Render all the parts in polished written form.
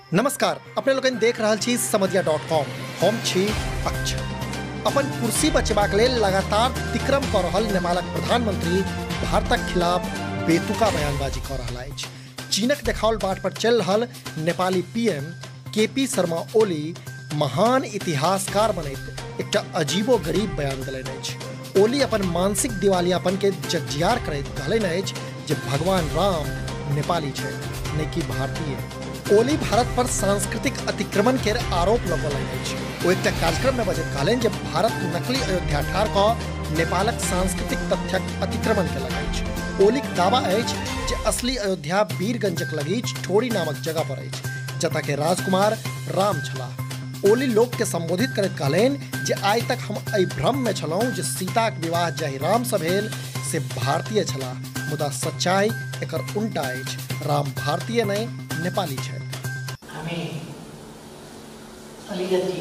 नमस्कार, अपने लोगन देख रहल छी समधिया.com। हम छी अक्षय। अपन कुर्सी बचेबाक लेल लगातार तिक्रम कऽ रहल नेपालक प्रधानमंत्री भारतक खिलाफ बेतुका बयानबाजी कऽ रहल अछि। चीनक देखाओल बाट पर चलि रहल नेपाली पीएम केपी शर्मा ओली महान इतिहासकार बनैत एकटा अजीबो गरीब बयान देलनि अछि। ओली अपन मानसिक दिवालियापन के जगजियार करैत कहलनि अछि जे भगवान राम नेपाली छै, नहि कि भारतीय। ओली भारत पर सांस्कृतिक अतिक्रमण के आरोप लगौलनि अछि। ओ एकटा कार्यक्रम में बजैत कहलनि जे भारत नकली अयोध्या ठार कऽ नेपालक सांस्कृतिक तथ्यक अतिक्रमण केलक अछि। ओलीक दावा अछि जे असली अयोध्या वीरगंजक लगीच ठोरी नामक जगह पर अछि, जतऽ के राजकुमार राम छलाह। ओली लोक के संबोधित करैत कहलनि जे आइ तक हम एहि भ्रम में छलहुँ जे सीताक विवाह जाहि राम सँ भेल से भारतीय छलाह, मुदा सच्चाई एकर उल्टा अछि। राम भारतीय नहीं नेपाली छथि। हमें अलिकति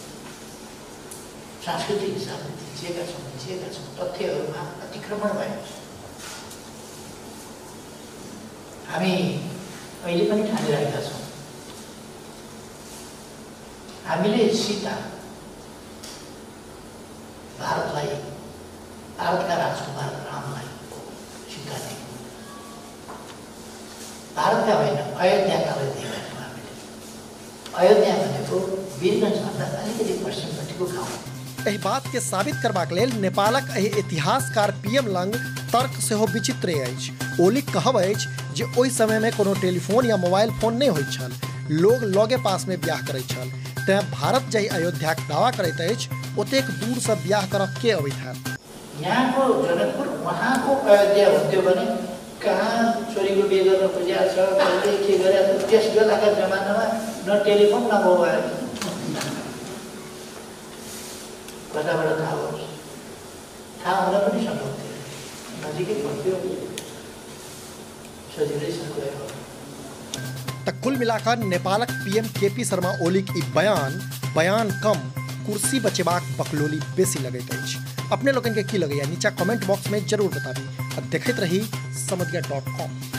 सांस्कृतिक हिसाबले थिचेका छौँ तथ्यहरूमा अतिक्रमण भएको छ। हामी अहिले पनि ठानिरहेका छौँ हामीले सीता भारतका राजकुमार रामलाई सीता दियौँ। भारतका होइन, अयोध्याका दिएका छौँ हामीले। अयोध्या भनेको वीरगंजभन्दा अलिकति पश्चिमपट्टिको गाउँ। एहि बात के साबित करबाक लेल नेपालक एहि इतिहासकार पीएम लंग तर्क सेहो विचित्र अछि। ओलीक कहब अछि जे ओहि समय में कोनो टेलीफोन या मोबाइल फोन नहीं होइत छल, लोग लगे पास में ब्याह करैत छल। तेँ भारत जाहि अयोध्याक दावा करैत अछि ओतेक दूर से ब्याह करब के अबैत हैत। यहाँको जनकपुर वहाँको अयोध्या हुन्थ्यो भने कहाँ छोरीको बिहे गर्न खोजिया छ, कसले के गरेको छ। त्यस बेलाका जमानामा न टेलिफोन न मोबाइल, कताबाट थाहा होस्, थाहा हुन पनि सक्थ्यो, नजिकै पर्थ्यो, सजिलैसँग गयो। त कुल मिलाकर नेपालक पीएम केपी शर्मा ओलीक ई बयान कम, कुर्सी बचेबाक बकलोली बेसी लगैत अछि। अपने लोगन के की लगैया नीचा कमेंट बॉक्स में जरूर बताबी। आ देखैत रही समधिया.com।